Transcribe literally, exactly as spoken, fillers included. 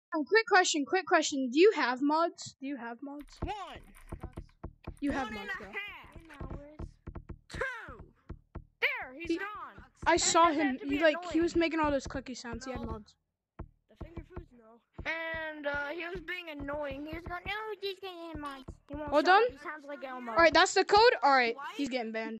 Um, quick question, quick question. Do you have mods? Do you have mods? One. You have One mods, and a bro. half. Two. There, he's He- gone. I And saw it doesn't him. have to He be like he annoying. was making all those clicky sounds. He had No. mods. The finger foods, no. And uh, he was being annoying. He was going, no, he's getting mods. He won't All shut done? up. He sounds like Elmo. All right, that's the code. All right, he's getting banned.